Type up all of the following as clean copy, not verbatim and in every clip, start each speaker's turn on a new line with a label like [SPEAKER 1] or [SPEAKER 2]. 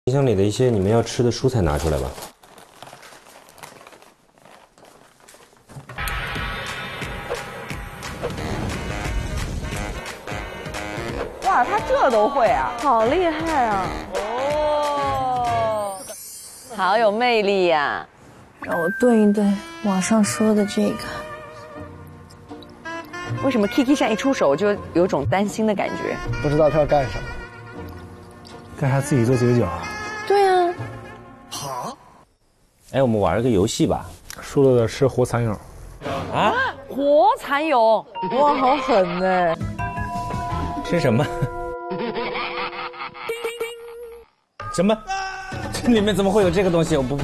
[SPEAKER 1] 冰箱里的一些你们要吃的蔬菜拿出来吧。
[SPEAKER 2] 哇，他这都会啊，好厉害啊！
[SPEAKER 3] 哦，好有魅力呀！
[SPEAKER 4] 让我炖一炖网上说的这个。
[SPEAKER 3] 为什么 Kiki 现在一出手就有种担心的感觉？
[SPEAKER 5] 不知道他要干什么。
[SPEAKER 6] 干啥自己做嘴角啊？
[SPEAKER 4] 对啊。
[SPEAKER 1] 好。哎，我们玩个游戏吧。
[SPEAKER 6] 输了的吃活蚕蛹。
[SPEAKER 1] 啊？
[SPEAKER 3] 活蚕蛹？
[SPEAKER 2] 哇，好狠呢！
[SPEAKER 1] 吃什么？什么？这里面怎么会有这个东西？我不，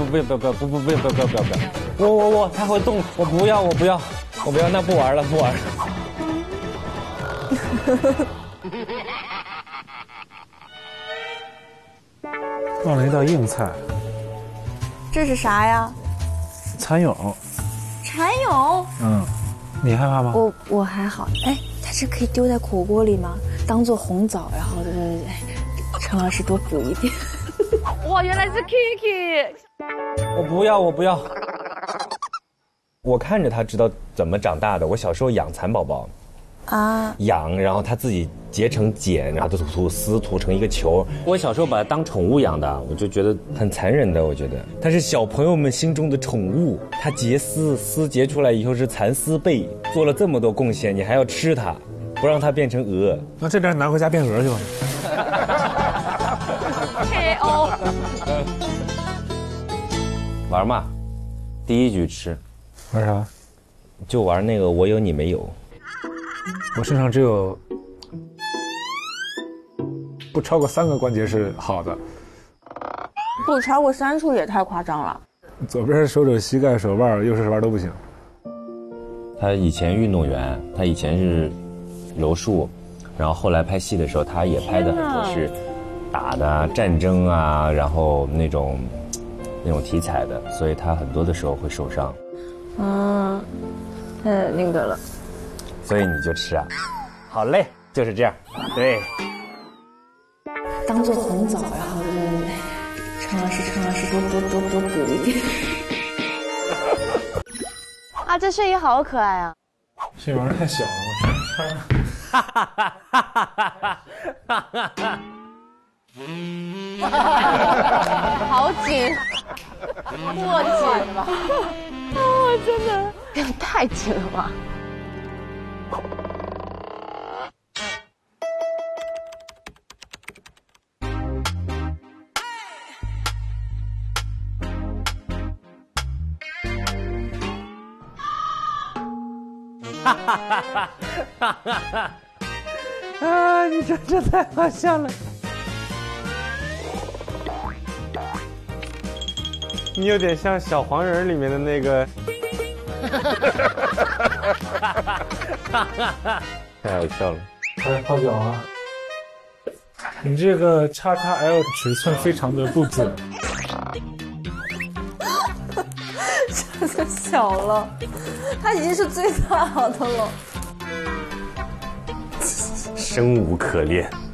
[SPEAKER 1] 我，它会动，我不要，那不玩了。
[SPEAKER 6] 忘了一道硬菜。
[SPEAKER 4] 这是啥呀？
[SPEAKER 6] 蚕蛹。
[SPEAKER 4] 蚕蛹？
[SPEAKER 6] 嗯，你害怕吗？
[SPEAKER 4] 我还好。哎，它这可以丢在火锅里吗？当做红枣，然后陈老师多补一点。
[SPEAKER 3] 哇，原来是 Kiki！
[SPEAKER 1] 我不要。我看着他知道怎么长大的。我小时候养蚕宝宝，养，然后他自己结成茧，然后吐丝吐成一个球。我小时候把它当宠物养的，我就觉得很残忍的。我觉得它是小朋友们心中的宠物。它结丝结出来以后是蚕丝被，做了这么多贡献，你还要吃它，不让它变成蛾。
[SPEAKER 6] 那这点拿回家变蛾去吧。
[SPEAKER 3] KO。
[SPEAKER 1] 玩嘛，第一局吃。
[SPEAKER 6] 玩啥？
[SPEAKER 1] 就玩那个我有你没有。
[SPEAKER 6] 我身上只有不超过3个关节是好的，
[SPEAKER 2] 不超过3处也太夸张了。
[SPEAKER 6] 左边手肘、膝盖、手腕、右手腕都不行。
[SPEAKER 1] 他以前运动员，他以前是柔术，然后后来拍戏的时候，他也拍的很多是打的战争啊，然后那种题材的，所以他很多的时候会受伤。
[SPEAKER 4] 那个了。
[SPEAKER 1] 所以你就吃啊，好嘞，就是这样，对。
[SPEAKER 4] 当做红枣，然后陈老师多补一点。
[SPEAKER 7] 啊，这睡衣好可爱啊！
[SPEAKER 6] 这玩意儿太小了，
[SPEAKER 7] 我好紧，过紧吧？啊，真的也太紧了吧！
[SPEAKER 1] 啊！你说这太好笑了。你有点像小黄人里面的那个。太好笑了。
[SPEAKER 6] 来泡脚啊！你这个XXL 尺寸非常的不准。
[SPEAKER 4] 这个小了，它已经是最大的了。
[SPEAKER 1] 生无可恋。